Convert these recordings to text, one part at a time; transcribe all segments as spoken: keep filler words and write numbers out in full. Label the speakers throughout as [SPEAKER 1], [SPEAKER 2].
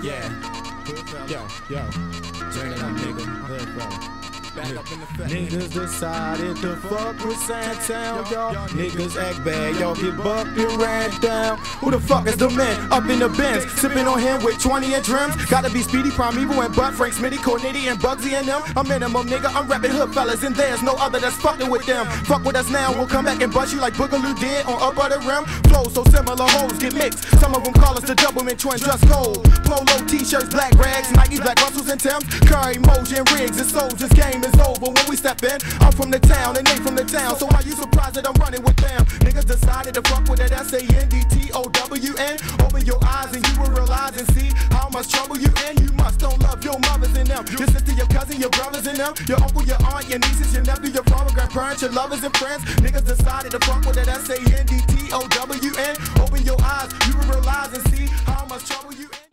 [SPEAKER 1] Yeah. Yo, yo. Turn it up, nigga. Hood fella. Niggas decided to fuck with Sandtown, y'all. Niggas act bad, y'all get bucked and ran down. Who the fuck is the man up in the Benz, sipping on him with twenty inch rims? Gotta be Speedy, Primeval, and Bud, Frank Smitty, Cornitty, and Bugsy and them. A minimum, nigga, I'm rapping hood fellas, and there's no other that's fucking with them. Fuck with us now, we'll come back and bust you like Boogaloo did on Up Of The Rim. Flows so similar, hoes get mixed. Some of them call us the Doublemint twins, dress cold. Polo t-shirts, black rags, Nike, black Russells and Timbs. Curry, Mojo, and Riggs, and souls, this game is over when we step in. I'm from the town and they from the town, so why you surprised that I'm running with them? Niggas decided to fuck with that S A N D T O W N. Open your eyes and you will realize and see how much trouble you in. You must don't love your mothers and them, your sister, your cousin, your brothers and them, your uncle, your aunt, your nieces, your nephew, your father, grandparents, your lovers and friends. Niggas decided to fuck with that S A N D T O W N. Open your eyes, you will realize and see how much trouble you in.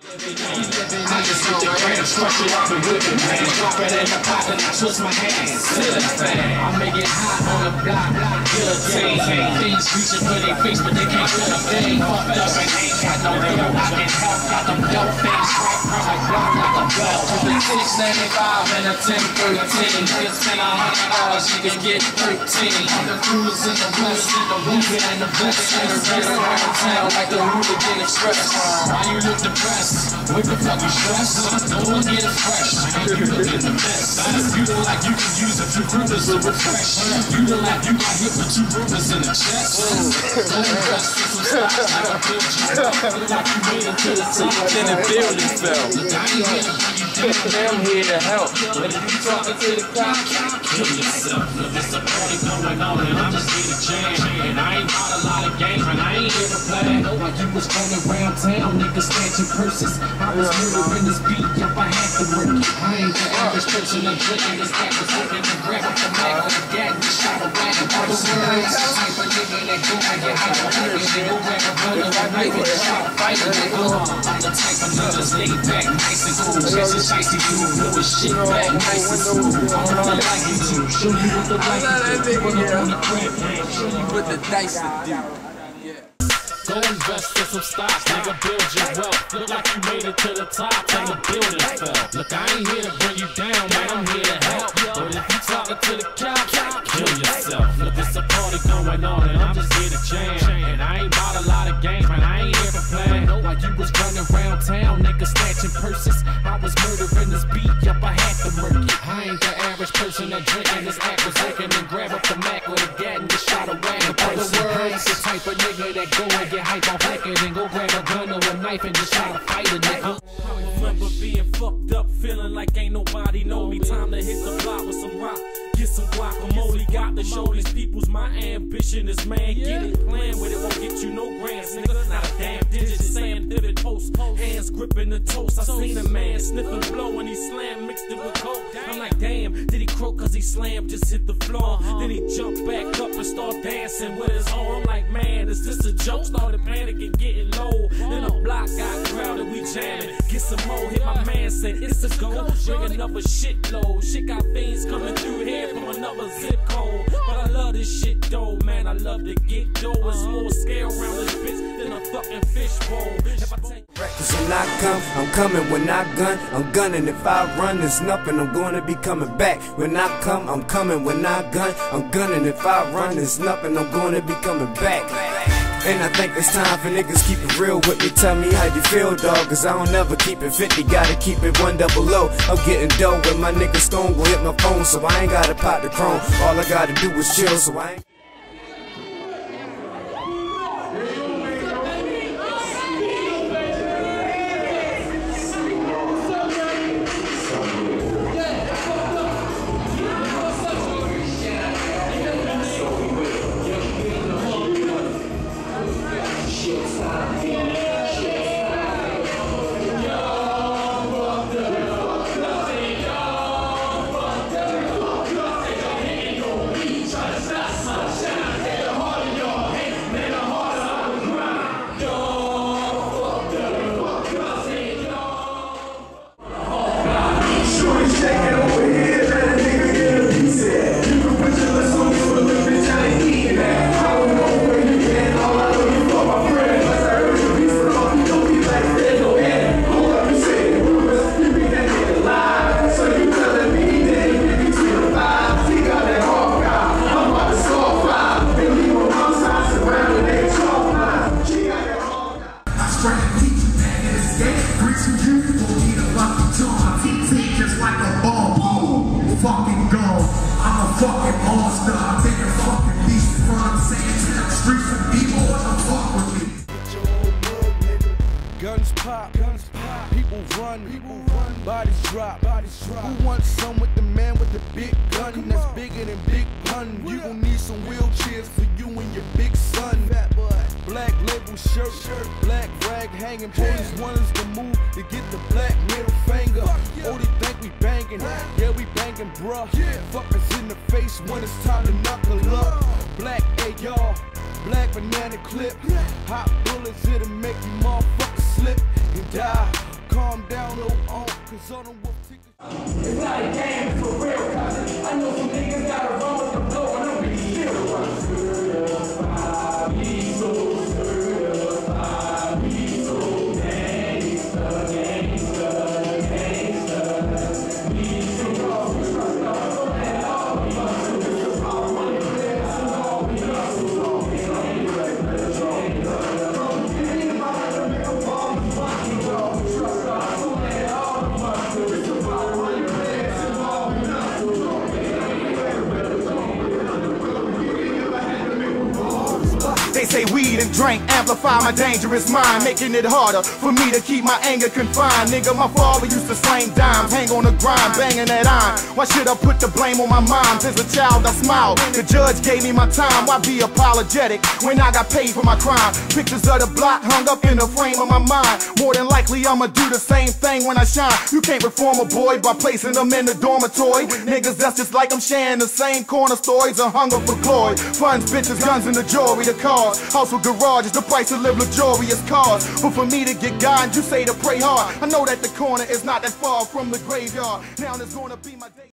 [SPEAKER 2] I just hit the gram, structure up and whip it, man. Drop it in the pot and I twist my hands. Sit it, fan. I make it hot on the block, guillotine. Things reaching for their face, but they can't feel a thing. Fucked up and ain't got no dough. I can help, got them dope things right from like block like a bell. With a six ninety-five and a ten thirteen. Niggas spend a hundred dollars, you can get thirteen. The crews in the west, in the women and the vest, and the rest around town like the Hooligan Express. Why you look depressed? What the fuck you stressed? No one get it fresh. You looking the best. You look like you can use a few rubbers to refresh. You look like you got hit with two rubbers in the chest. Let me rest with some stocks like I built you. Look like you made it to the top, then the building fell. Look, I ain't here to bring you down, I'm here to help. But if you talking to the cop, kill yourself. Look, it's a party going on and I'm just here to jam. And I ain't got a lot of games, and I ain't here to play. Know like you was running around town, niggas snatching purses. I was murdering this beat, yup, I had to work. I ain't the average person that's drinking this pack of smoking and grabbing the mag with a gat and shot a wagon. I was the type of nigga that go and get hype on hitters. They go grab a gun or a knife and try to fight a nigga. I'm the type of nigga that's laid back, nice and cool. Chasing shiesty dude, blowing shit back, nice and smooth. I'm not like you to show you what the life is. Put up on the crib, show you what the dice to do.
[SPEAKER 3] Go invest in some stocks, nigga, build your wealth. Look like you made it to the top, and the building fell. Look, I ain't here to bring you down, man, I'm here to help. But if you talking to the cops, kill yourself. Look, it's a party going on, and I'm just here to jam. And I ain't bought a lot of games, man, I ain't here to play. Like you was running around town, nigga, snatching purses. I was murdering this beat, yup, I had to murk it. I ain't the average person that drinking this act was licking and grab up the Mac with a gat and just shot a wagon. Other words, I ain't the type of nigga that go and get hype off liquor, then go grab a gun or a knife and just try to fight a nigga.
[SPEAKER 4] I remember being fucked up, feeling like ain't nobody know me. Time to hit the block with some rock, get some guacamole. Got to show these peoples my ambition is, man, get it, playing with it won't get you no grants, nigga. Not a damn digit, saying divot post, hands gripping the toast. I seen a man sniffing blow and he slammed, mixed it with coke. I'm like, damn, did he croak cause he slammed, just hit the floor? Then he jumped back up and started dancing with his arm. I'm like, man, is this a joke? Started panicking, getting low. Then a block got crowded, we jamming. Get some more, hit my man, said it's a go. Bring another shitload. Shit got things coming through here from another zip code. But I love this shit though, man, I love to get dough. It's more scale around this bitch than a fucking fishbowl. If I take
[SPEAKER 5] Cause when I come, I'm coming. When I gun, I'm gunning. If I run, there's nothing, I'm gonna be coming back. When I come, I'm coming. When I gun, I'm gunning. If I run, there's nothing, I'm gonna be coming back. And I think it's time for niggas keep it real with me. Tell me how you feel, dog, cause I don't ever keep it fifty. Gotta keep it one double low. I'm getting dough when my nigga Stone will hit my phone, so I ain't gotta pop the chrome. All I gotta do is chill, so I ain't
[SPEAKER 2] That's
[SPEAKER 6] scrap heat, man, it's gay. Grease for you, will need a lucky charm. T T just like a bomb. Boom, fucking gone. I'm a fucking monster. I take a fucking beast from Sandtown streets and people wanna fuck with me.
[SPEAKER 1] Guns pop, guns pop, people run, people run, bodies drop, bodies drop. Who wants some with the man with the big gun that's bigger than Big Pun? You gon' need some wheelchairs for you and your big son. Black label shirt, shirt, black rag hanging. Police want us to move to get the black middle finger. Oh, they think we banging, yeah we banging, bruh. Fuck us in the face when it's time to knuckle up. Black A R, black banana clip, hot bullets it'll make you motherfuckers slip and die. Calm down, no on, cause on the wolf tickets.
[SPEAKER 2] It's not a game, for real, cousin. I know some niggas gotta run with the blow and I'm be still run. Certified, be so certified, be so gangsta, gangsta, gangsta. Be so trust us, don't let all of us do this. Our money clear, that's all we hustle.
[SPEAKER 1] They say weed and drink amplify my dangerous mind, making it harder for me to keep my anger confined. Nigga, my father used to slang dimes, hang on the grind, banging that iron. Why should I put the blame on my mom? As a child I smiled, the judge gave me my time. Why be apologetic when I got paid for my crime? Pictures of the block hung up in the frame of my mind. More than likely I'ma do the same thing when I shine. You can't reform a boy by placing them in the dormitory. Niggas that's just like I'm sharing the same corner stories of hunger for glory. Funds, bitches, guns, and the jewelry, the cars. House with garage is the price to live luxurious cars. But for me to get God, you say to pray hard. I know that the corner is not that far from the graveyard. Now there's gonna be my day.